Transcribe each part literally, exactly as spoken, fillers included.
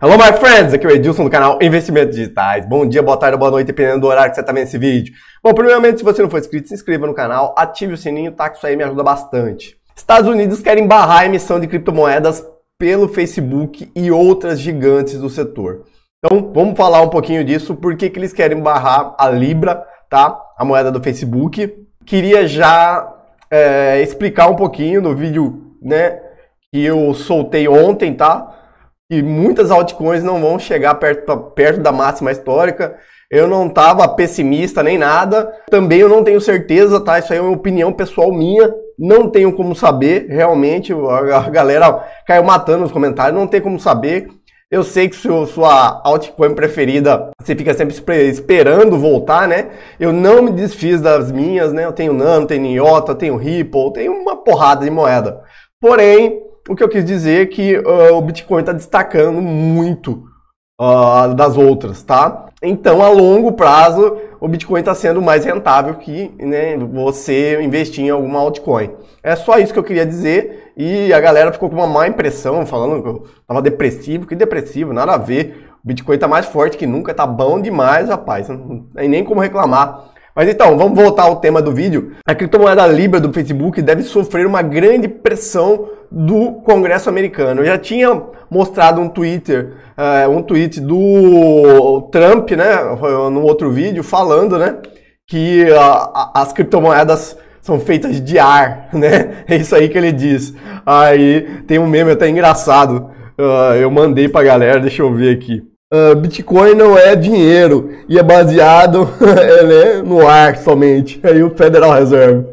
Hello my friends, aqui é o Edilson do canal Investimentos Digitais. Bom dia, boa tarde, boa noite, dependendo do horário que você está vendo esse vídeo. Bom, primeiramente, se você não for inscrito, se inscreva no canal, ative o sininho, tá? Que isso aí me ajuda bastante. Estados Unidos querem barrar a emissão de criptomoedas pelo Facebook e outras gigantes do setor. Então, vamos falar um pouquinho disso, por que que eles querem barrar a Libra, tá? A moeda do Facebook. Queria já é, explicar um pouquinho no vídeo, né, que eu soltei ontem, tá? E muitas altcoins não vão chegar perto, perto da máxima histórica. Eu não estava pessimista nem nada. Também eu não tenho certeza, tá? Isso aí é uma opinião pessoal minha. Não tenho como saber, realmente. A galera caiu matando nos comentários. Não tem como saber. Eu sei que se sua altcoin preferida, você fica sempre esperando voltar, né? Eu não me desfiz das minhas, né? Eu tenho Nano, tenho Iota, tenho Ripple, tenho uma porrada de moeda. Porém, o que eu quis dizer é que uh, o Bitcoin está destacando muito uh, das outras, tá? Então, a longo prazo, o Bitcoin está sendo mais rentável que, né, você investir em alguma altcoin. É só isso que eu queria dizer. E a galera ficou com uma má impressão, falando que eu estava depressivo. Que depressivo, nada a ver. O Bitcoin está mais forte que nunca, tá bom demais, rapaz. Não tem nem como reclamar. Mas então, vamos voltar ao tema do vídeo. A criptomoeda Libra do Facebook deve sofrer uma grande pressão do Congresso americano. Eu já tinha mostrado um Twitter, uh, um tweet do Trump, né, no outro vídeo, falando, né, que uh, as criptomoedas são feitas de ar, né? É isso aí que ele diz. Aí tem um meme até engraçado. Uh, eu mandei pra galera, deixa eu ver aqui. Uh, Bitcoin não é dinheiro e é baseado é, né, no ar somente. Aí o Federal Reserve.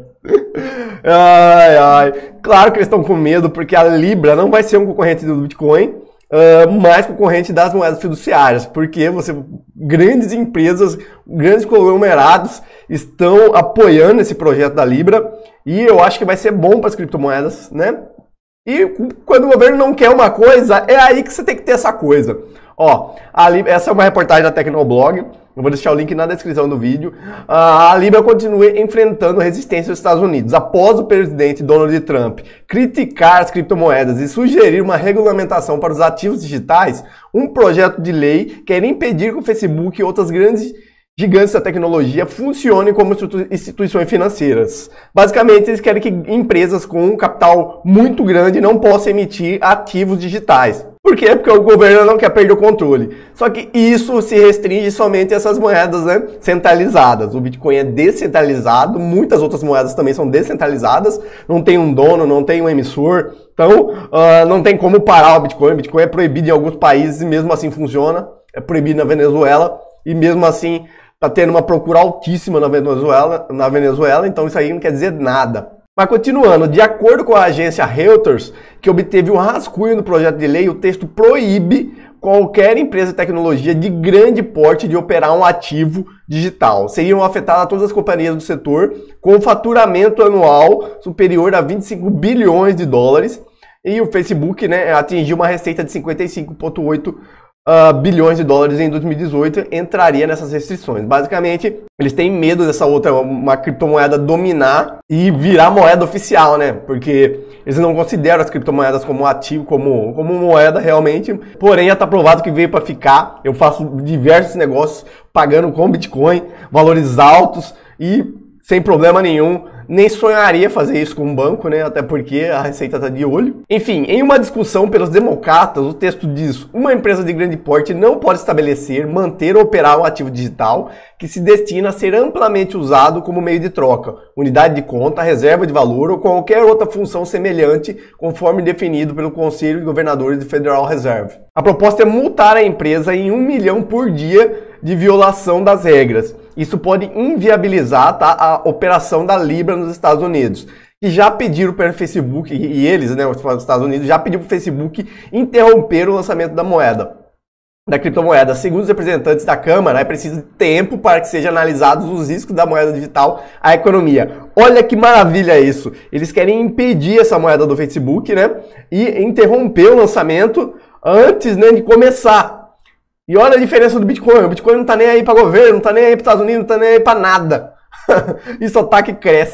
Ai, ai. Claro que eles estão com medo porque a Libra não vai ser um concorrente do Bitcoin, uh, mas concorrente das moedas fiduciárias. Porque você, grandes empresas, grandes conglomerados estão apoiando esse projeto da Libra e eu acho que vai ser bom para as criptomoedas, né? E quando o governo não quer uma coisa, é aí que você tem que ter essa coisa. Ó, a Libra, essa é uma reportagem da Tecnoblog, eu vou deixar o link na descrição do vídeo. A Libra continua enfrentando resistência dos Estados Unidos após o presidente Donald Trump criticar as criptomoedas e sugerir uma regulamentação para os ativos digitais. Um projeto de lei quer impedir que o Facebook e outras grandes gigantes da tecnologia funcionem como instituições financeiras. Basicamente, eles querem que empresas com um capital muito grande não possam emitir ativos digitais. Por quê? Porque o governo não quer perder o controle. Só que isso se restringe somente a essas moedas, né, centralizadas. O Bitcoin é descentralizado, muitas outras moedas também são descentralizadas, não tem um dono, não tem um emissor, então uh, não tem como parar o Bitcoin. O Bitcoin é proibido em alguns países e mesmo assim funciona. É proibido na Venezuela e mesmo assim está tendo uma procura altíssima na Venezuela, na Venezuela, então isso aí não quer dizer nada. Mas continuando, de acordo com a agência Reuters, que obteve um rascunho do projeto de lei, o texto proíbe qualquer empresa de tecnologia de grande porte de operar um ativo digital. Seriam afetadas todas as companhias do setor com faturamento anual superior a vinte e cinco bilhões de dólares. E o Facebook, né, atingiu uma receita de cinquenta e cinco vírgula oito Uh, bilhões de dólares em dois mil e dezoito, entraria nessas restrições. Basicamente, eles têm medo dessa outra, uma criptomoeda dominar e virar moeda oficial, né? Porque eles não consideram as criptomoedas como ativo, como, como moeda realmente. Porém, já está provado que veio para ficar. Eu faço diversos negócios pagando com Bitcoin, valores altos e sem problema nenhum. Nem sonharia fazer isso com um banco, né? Até porque a Receita está de olho. Enfim, em uma discussão pelos democratas, o texto diz: uma empresa de grande porte não pode estabelecer, manter ou operar um ativo digital que se destina a ser amplamente usado como meio de troca, unidade de conta, reserva de valor ou qualquer outra função semelhante, conforme definido pelo Conselho de Governadores do Federal Reserve. A proposta é multar a empresa em um milhão por dia de violação das regras. Isso pode inviabilizar, tá, a operação da Libra nos Estados Unidos. E já pediram para o Facebook, e eles, né, os Estados Unidos, já pediram para o Facebook interromper o lançamento da moeda, da criptomoeda. Segundo os representantes da Câmara, é preciso tempo para que sejam analisados os riscos da moeda digital à economia. Olha que maravilha isso! Eles querem impedir essa moeda do Facebook, né, e interromper o lançamento antes, né, de começar. E olha a diferença do Bitcoin. O Bitcoin não tá nem aí para governo, não tá nem aí para os Estados Unidos, não tá nem aí para nada. E só tá que cresce.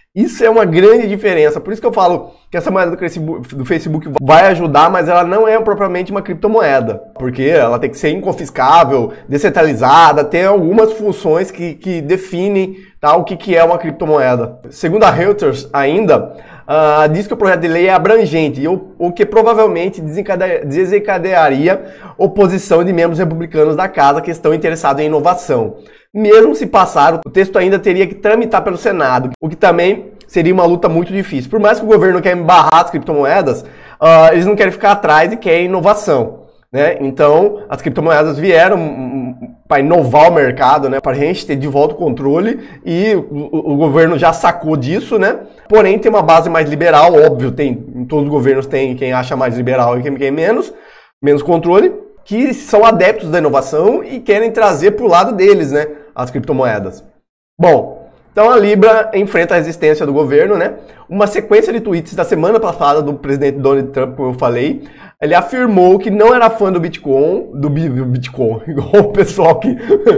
Isso é uma grande diferença. Por isso que eu falo que essa moeda do Facebook vai ajudar, mas ela não é propriamente uma criptomoeda. Porque ela tem que ser inconfiscável, descentralizada, tem algumas funções que, que definem tá, o que, que é uma criptomoeda. Segundo a Reuters ainda, uh, diz que o projeto de lei é abrangente, o, o que provavelmente desencade, desencadearia oposição de membros republicanos da casa que estão interessados em inovação. Mesmo se passar, o texto ainda teria que tramitar pelo Senado, o que também seria uma luta muito difícil. Por mais que o governo queira barrar as criptomoedas, uh, eles não querem ficar atrás e querem inovação, né? Então, as criptomoedas vieram um, para inovar o mercado, né? Para a gente ter de volta o controle, e o, o governo já sacou disso, né? Porém, tem uma base mais liberal, óbvio, tem, em todos os governos tem quem acha mais liberal e quem quer menos, menos controle, que são adeptos da inovação e querem trazer para o lado deles, né, as criptomoedas. Bom, então a Libra enfrenta a resistência do governo, né? Uma sequência de tweets da semana passada do presidente Donald Trump, como eu falei, ele afirmou que não era fã do Bitcoin, do Bitcoin, igual o pessoal que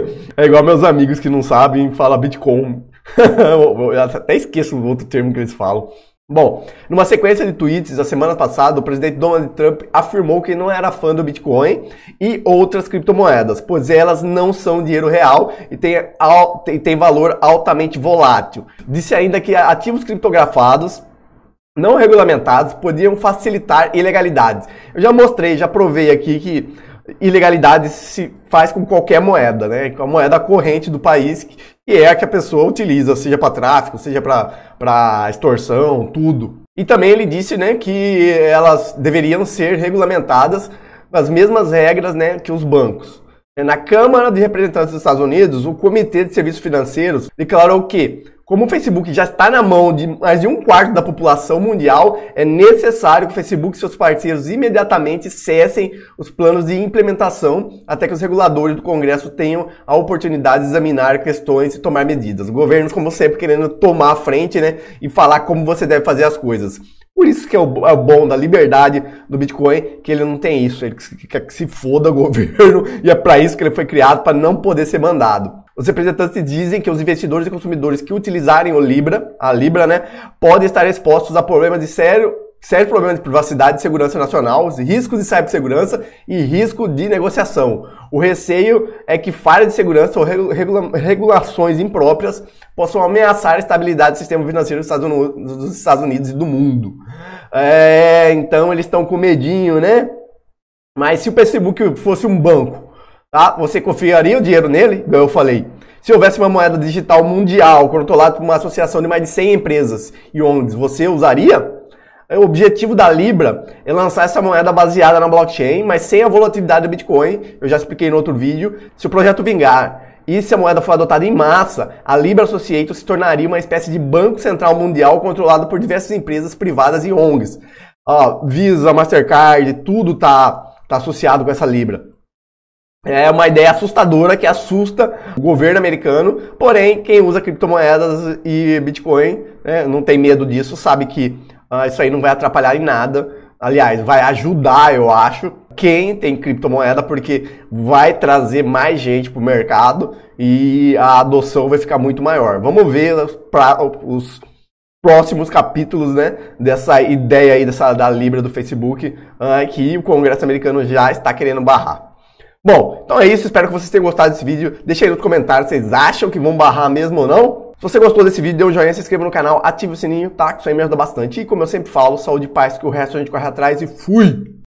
é igual meus amigos que não sabem falar Bitcoin. Eu até esqueço o outro termo que eles falam. Bom, numa sequência de tweets da semana passada, o presidente Donald Trump afirmou que não era fã do Bitcoin e outras criptomoedas, pois elas não são dinheiro real e têm tem, tem valor altamente volátil. Disse ainda que ativos criptografados não regulamentados podiam facilitar ilegalidades. Eu já mostrei, já provei aqui que ilegalidade se faz com qualquer moeda, né? Com a moeda corrente do país, que é a que a pessoa utiliza, seja para tráfico, seja para extorsão, tudo. E também ele disse, né, que elas deveriam ser regulamentadas com as mesmas regras, né, que os bancos. Na Câmara de Representantes dos Estados Unidos, o Comitê de Serviços Financeiros declarou que, como o Facebook já está na mão de mais de um quarto da população mundial, é necessário que o Facebook e seus parceiros imediatamente cessem os planos de implementação até que os reguladores do Congresso tenham a oportunidade de examinar questões e tomar medidas. Governos, como sempre, querendo tomar a frente, né, e falar como você deve fazer as coisas. Por isso que é o, é o bom da liberdade do Bitcoin, que ele não tem isso, ele quer que se foda o governo, e é para isso que ele foi criado, para não poder ser mandado. Os representantes dizem que os investidores e consumidores que utilizarem o Libra, a Libra, né, podem estar expostos a problemas de sério, sérios problemas de privacidade e segurança nacional, riscos de cibersegurança e risco de negociação. O receio é que falhas de segurança ou regula regulações impróprias possam ameaçar a estabilidade do sistema financeiro dos Estados Unidos, dos Estados Unidos e do mundo. É, então eles estão com medinho, né? Mas se o Facebook fosse um banco, tá? Você confiaria o dinheiro nele? Como eu falei. Se houvesse uma moeda digital mundial controlada por uma associação de mais de cem empresas e O N Gs, você usaria? O objetivo da Libra é lançar essa moeda baseada na blockchain, mas sem a volatilidade do Bitcoin. Eu já expliquei no outro vídeo. Se o projeto vingar e se a moeda for adotada em massa, a Libra Associated se tornaria uma espécie de banco central mundial controlado por diversas empresas privadas e O N Gs. Ó, Visa, Mastercard, tudo tá, tá associado com essa Libra. É uma ideia assustadora que assusta o governo americano, porém, quem usa criptomoedas e Bitcoin, né, não tem medo disso, sabe que uh, isso aí não vai atrapalhar em nada. Aliás, vai ajudar, eu acho, quem tem criptomoeda, porque vai trazer mais gente para o mercado e a adoção vai ficar muito maior. Vamos ver os, pra, os próximos capítulos, né, dessa ideia aí dessa, da Libra do Facebook, uh, que o Congresso americano já está querendo barrar. Bom, então é isso, espero que vocês tenham gostado desse vídeo. Deixa aí nos comentários, vocês acham que vão barrar mesmo ou não? Se você gostou desse vídeo, dê um joinha, se inscreva no canal, ative o sininho, tá? Que isso aí me ajuda bastante. E como eu sempre falo, saúde e paz, que o resto a gente corre atrás e fui!